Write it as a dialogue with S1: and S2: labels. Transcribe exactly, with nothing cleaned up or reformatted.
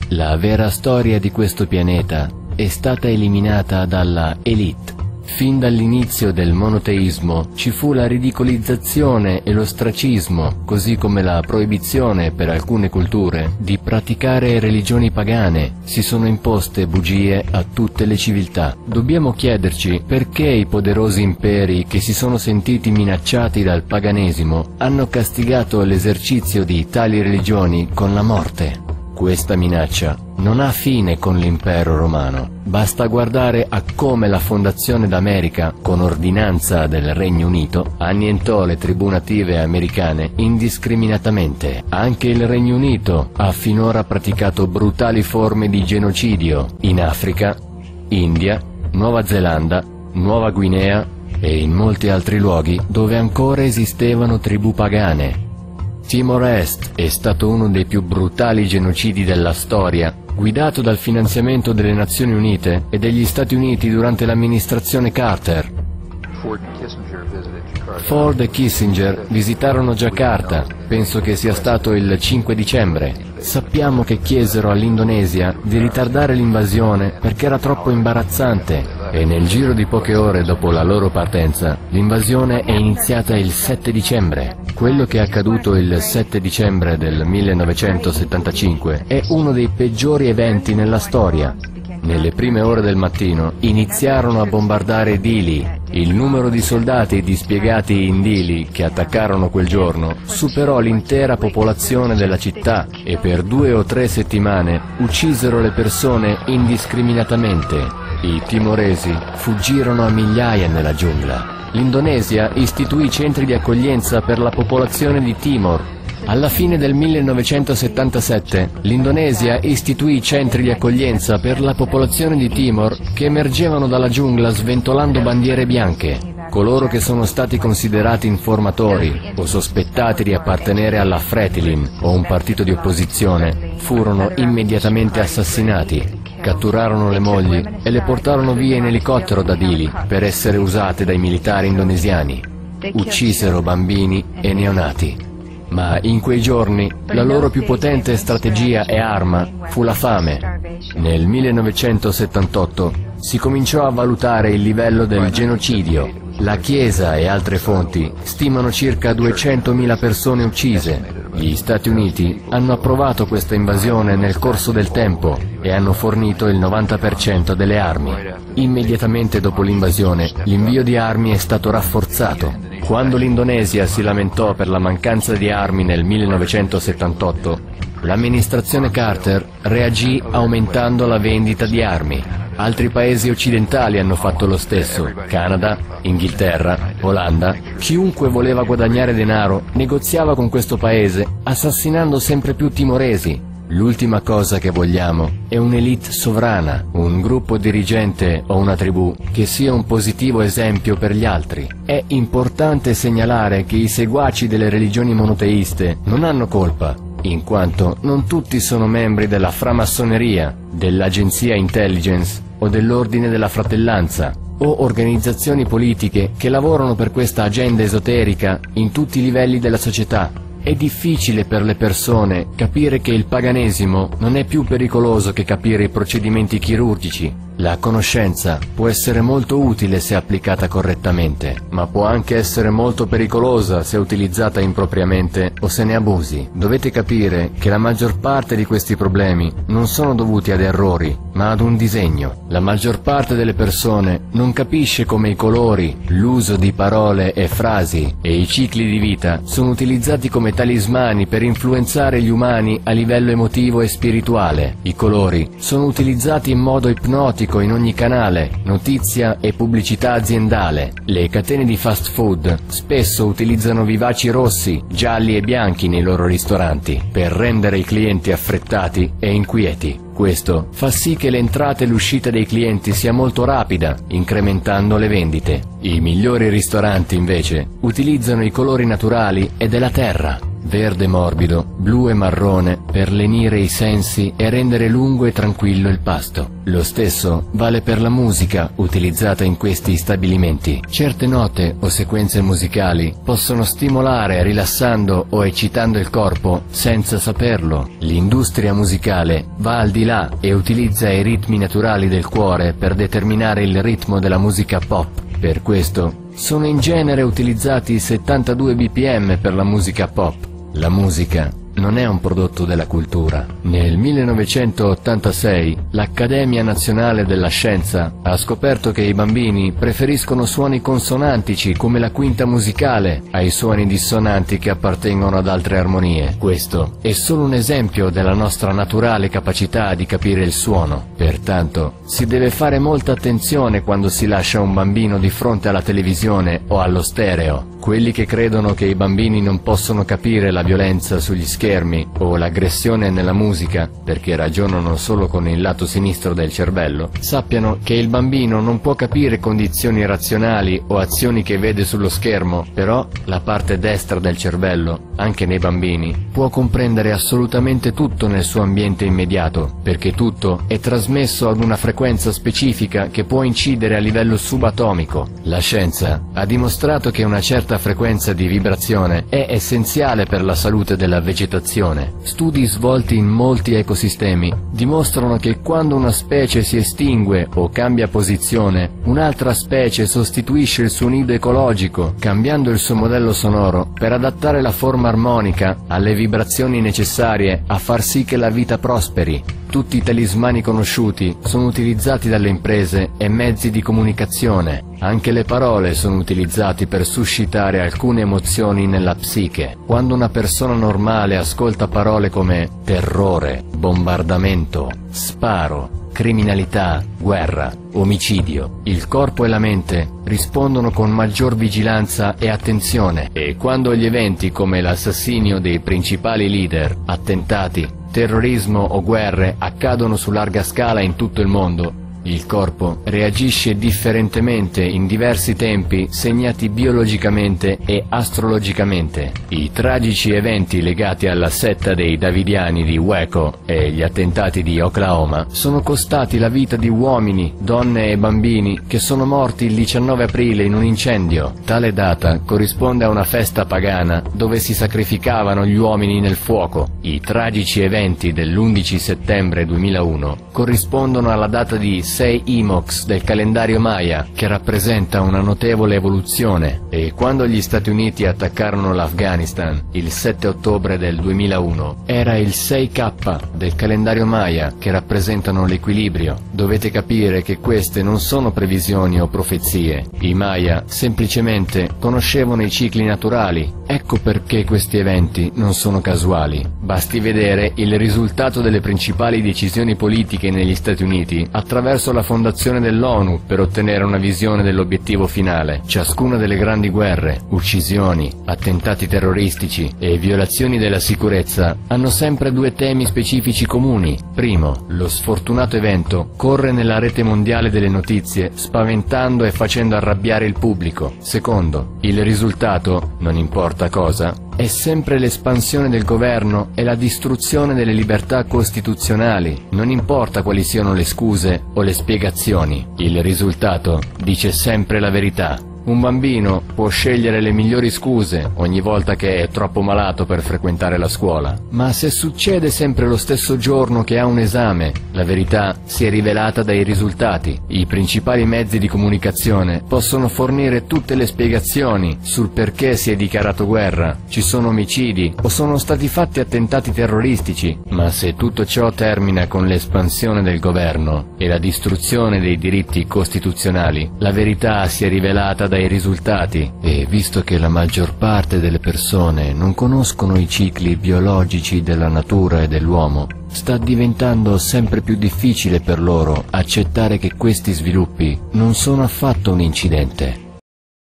S1: La vera storia di questo pianeta è stata eliminata dalla élite. Fin dall'inizio del monoteismo ci fu la ridicolizzazione e l'ostracismo, così come la proibizione per alcune culture di praticare religioni pagane. Si sono imposte bugie a tutte le civiltà. Dobbiamo chiederci perché i poderosi imperi che si sono sentiti minacciati dal paganesimo hanno castigato l'esercizio di tali religioni con la morte. Questa minaccia non ha fine con l'impero romano. Basta guardare a come la fondazione d'America, con ordinanza del Regno Unito, annientò le tribù native americane indiscriminatamente. Anche il Regno Unito ha finora praticato brutali forme di genocidio in Africa, India, Nuova Zelanda, Nuova Guinea e in molti altri luoghi dove ancora esistevano tribù pagane. Timor Est è stato uno dei più brutali genocidi della storia, guidato dal finanziamento delle Nazioni Unite e degli Stati Uniti durante l'amministrazione Carter. Ford e Kissinger visitarono Giacarta, penso che sia stato il cinque dicembre. Sappiamo che chiesero all'Indonesia di ritardare l'invasione perché era troppo imbarazzante e nel giro di poche ore dopo la loro partenza l'invasione è iniziata il sette dicembre. Quello che è accaduto il sette dicembre del millenovecentosettantacinque è uno dei peggiori eventi nella storia. Nelle prime ore del mattino iniziarono a bombardare Dili. Il numero di soldati dispiegati in Dili che attaccarono quel giorno superò l'intera popolazione della città e per due o tre settimane uccisero le persone indiscriminatamente. I timoresi fuggirono a migliaia nella giungla. L'Indonesia istituì centri di accoglienza per la popolazione di Timor. Alla fine del millenovecentosettantasette l'Indonesia istituì centri di accoglienza per la popolazione di Timor che emergevano dalla giungla sventolando bandiere bianche. Coloro che sono stati considerati informatori o sospettati di appartenere alla Fretilin o un partito di opposizione furono immediatamente assassinati. Catturarono le mogli e le portarono via in elicottero da Dili per essere usate dai militari indonesiani. Uccisero bambini e neonati. Ma in quei giorni la loro più potente strategia e arma fu la fame. Nel millenovecentosettantotto si cominciò a valutare il livello del genocidio. La Chiesa e altre fonti stimano circa duecentomila persone uccise. Gli Stati Uniti hanno approvato questa invasione nel corso del tempo e hanno fornito il novanta per cento delle armi. Immediatamente dopo l'invasione, l'invio di armi è stato rafforzato. Quando l'Indonesia si lamentò per la mancanza di armi nel millenovecentosettantotto, l'amministrazione Carter reagì aumentando la vendita di armi. Altri paesi occidentali hanno fatto lo stesso: Canada, Inghilterra, Olanda. Chiunque voleva guadagnare denaro negoziava con questo paese, assassinando sempre più timoresi. L'ultima cosa che vogliamo è un'elite sovrana, un gruppo dirigente o una tribù che sia un positivo esempio per gli altri. È importante segnalare che i seguaci delle religioni monoteiste non hanno colpa, in quanto non tutti sono membri della framassoneria, dell'agenzia intelligence o dell'ordine della fratellanza, o organizzazioni politiche che lavorano per questa agenda esoterica in tutti i livelli della società. È difficile per le persone capire che il paganesimo non è più pericoloso che capire i procedimenti chirurgici. La conoscenza può essere molto utile se applicata correttamente, ma può anche essere molto pericolosa se utilizzata impropriamente o se ne abusi. Dovete capire che la maggior parte di questi problemi non sono dovuti ad errori, ma ad un disegno. La maggior parte delle persone non capisce come i colori, l'uso di parole e frasi e i cicli di vita sono utilizzati come talismani per influenzare gli umani a livello emotivo e spirituale. I colori sono utilizzati in modo ipnotico in ogni canale, notizia e pubblicità aziendale. Le catene di fast food spesso utilizzano vivaci rossi, gialli e bianchi nei loro ristoranti per rendere i clienti affrettati e inquieti. Questo fa sì che l'entrata e l'uscita dei clienti sia molto rapida, incrementando le vendite. I migliori ristoranti, invece, utilizzano i colori naturali e della terra. verde morbido, blu e marrone per lenire i sensi e rendere lungo e tranquillo il pasto. Lo stesso vale per la musica utilizzata in questi stabilimenti. Certe note o sequenze musicali possono stimolare rilassando o eccitando il corpo senza saperlo. L'industria musicale va al di là e utilizza i ritmi naturali del cuore per determinare il ritmo della musica pop. Per questo sono in genere utilizzati settantadue B P M per la musica pop. La musica non è un prodotto della cultura. Nel millenovecentottantasei l'Accademia Nazionale della Scienza ha scoperto che i bambini preferiscono suoni consonantici come la quinta musicale ai suoni dissonanti che appartengono ad altre armonie. Questo è solo un esempio della nostra naturale capacità di capire il suono. Pertanto si deve fare molta attenzione quando si lascia un bambino di fronte alla televisione o allo stereo. Quelli che credono che i bambini non possono capire la violenza sugli schermi o l'aggressione nella musica perché ragionano solo con il lato sinistro del cervello, sappiano che il bambino non può capire condizioni razionali o azioni che vede sullo schermo, però la parte destra del cervello, anche nei bambini, può comprendere assolutamente tutto nel suo ambiente immediato, perché tutto è trasmesso ad una frequenza specifica che può incidere a livello subatomico. La scienza ha dimostrato che una certa frequenza di vibrazione è essenziale per la salute della vegetazione. Studi svolti in molti ecosistemi dimostrano che quando una specie si estingue o cambia posizione, un'altra specie sostituisce il suo nido ecologico, cambiando il suo modello sonoro per adattare la forma armonica alle vibrazioni necessarie a far sì che la vita prosperi. Tutti i talismani conosciuti sono utilizzati dalle imprese e mezzi di comunicazione. Anche le parole sono utilizzate per suscitare alcune emozioni nella psiche. Quando una persona normale ascolta parole come terrore, bombardamento, sparo, criminalità, guerra, omicidio, il corpo e la mente rispondono con maggior vigilanza e attenzione, e quando gli eventi come l'assassinio dei principali leader, attentati, terrorismo o guerre accadono su larga scala in tutto il mondo, il corpo reagisce differentemente in diversi tempi segnati biologicamente e astrologicamente. I tragici eventi legati alla setta dei Davidiani di Waco e gli attentati di Oklahoma sono costati la vita di uomini, donne e bambini che sono morti il diciannove aprile in un incendio. Tale data corrisponde a una festa pagana dove si sacrificavano gli uomini nel fuoco. I tragici eventi dell'undici settembre duemilauno corrispondono alla data di sei Imox del calendario Maya, che rappresenta una notevole evoluzione, e quando gli Stati Uniti attaccarono l'Afghanistan il sette ottobre del duemilauno era il sei K del calendario Maya, che rappresentano l'equilibrio. Dovete capire che queste non sono previsioni o profezie. I Maya semplicemente conoscevano i cicli naturali. Ecco perché questi eventi non sono casuali. Basti vedere il risultato delle principali decisioni politiche negli Stati Uniti attraverso la fondazione dell'ONU per ottenere una visione dell'obiettivo finale. Ciascuna delle grandi guerre, uccisioni, attentati terroristici e violazioni della sicurezza hanno sempre due temi specifici comuni. Primo, lo sfortunato evento corre nella rete mondiale delle notizie, spaventando e facendo arrabbiare il pubblico. Secondo, il risultato, non importa cosa, è sempre l'espansione del governo e la distruzione delle libertà costituzionali, non importa quali siano le scuse o le spiegazioni. Il risultato dice sempre la verità. Un bambino può scegliere le migliori scuse ogni volta che è troppo malato per frequentare la scuola, ma se succede sempre lo stesso giorno che ha un esame, la verità si è rivelata dai risultati. I principali mezzi di comunicazione possono fornire tutte le spiegazioni sul perché si è dichiarato guerra, ci sono omicidi o sono stati fatti attentati terroristici, ma se tutto ciò termina con l'espansione del governo e la distruzione dei diritti costituzionali, la verità si è rivelata dai risultati. E visto che la maggior parte delle persone non conoscono i cicli biologici della natura e dell'uomo, sta diventando sempre più difficile per loro accettare che questi sviluppi non sono affatto un incidente,